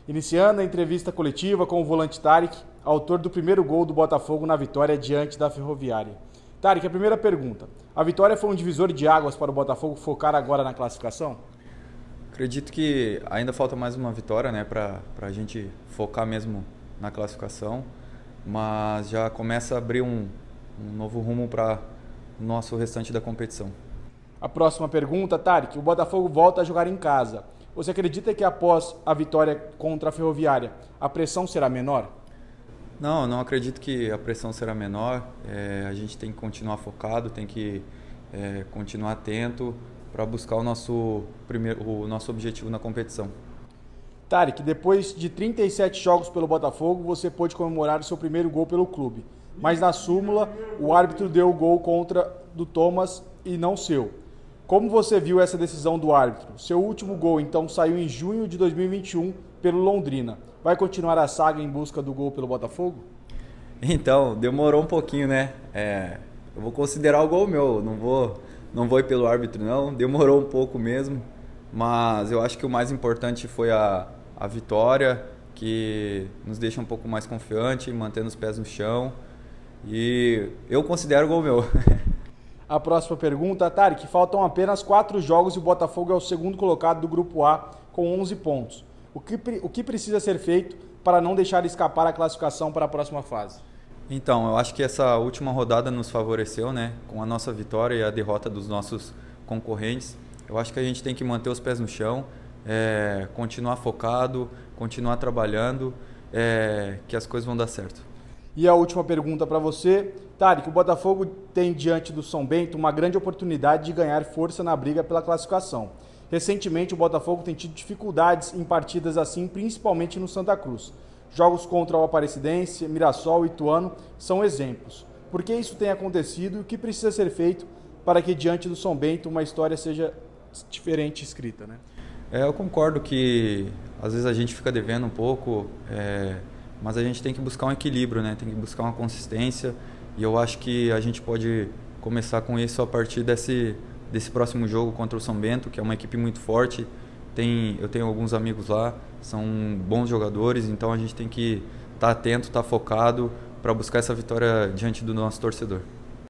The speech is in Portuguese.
Iniciando a entrevista coletiva com o volante Tariq, autor do primeiro gol do Botafogo na vitória diante da Ferroviária. Tariq, a primeira pergunta. A vitória foi um divisor de águas para o Botafogo focar agora na classificação? Acredito que ainda falta mais uma vitória, né, para a gente focar mesmo na classificação, mas já começa a abrir um novo rumo para o nosso restante da competição. A próxima pergunta, Tariq. O Botafogo volta a jogar em casa. Você acredita que após a vitória contra a Ferroviária, a pressão será menor? Não acredito que a pressão será menor. A gente tem que continuar focado, tem que continuar atento para buscar o nosso objetivo na competição. Tariq, depois de 37 jogos pelo Botafogo, você pôde comemorar o seu primeiro gol pelo clube. Mas na súmula, o árbitro deu o gol contra do Thomas e não seu. Como você viu essa decisão do árbitro? Seu último gol, então, saiu em junho de 2021 pelo Londrina. Vai continuar a saga em busca do gol pelo Botafogo? Então, demorou um pouquinho, né? Eu vou considerar o gol meu, não vou ir pelo árbitro não, demorou um pouco mesmo, mas eu acho que o mais importante foi a vitória, que nos deixa um pouco mais confiante, mantendo os pés no chão, e eu considero o gol meu. A próxima pergunta, Tariq, faltam apenas 4 jogos e o Botafogo é o segundo colocado do Grupo A com 11 pontos. O que precisa ser feito para não deixar escapar a classificação para a próxima fase? Então, eu acho que essa última rodada nos favoreceu, né? Com a nossa vitória e a derrota dos nossos concorrentes. Eu acho que a gente tem que manter os pés no chão, continuar focado, continuar trabalhando, que as coisas vão dar certo. E a última pergunta para você, Tariq, o Botafogo tem diante do São Bento uma grande oportunidade de ganhar força na briga pela classificação. Recentemente o Botafogo tem tido dificuldades em partidas assim, principalmente no Santa Cruz. Jogos contra o Aparecidense, Mirassol e Ituano são exemplos. Por que isso tem acontecido e o que precisa ser feito para que diante do São Bento uma história seja diferente escrita, né? Eu concordo que às vezes a gente fica devendo um pouco, mas a gente tem que buscar um equilíbrio, né? Tem que buscar uma consistência, e eu acho que a gente pode começar com isso a partir desse próximo jogo contra o São Bento, que é uma equipe muito forte. Eu tenho alguns amigos lá, são bons jogadores, então a gente tem que estar atento, estar focado para buscar essa vitória diante do nosso torcedor.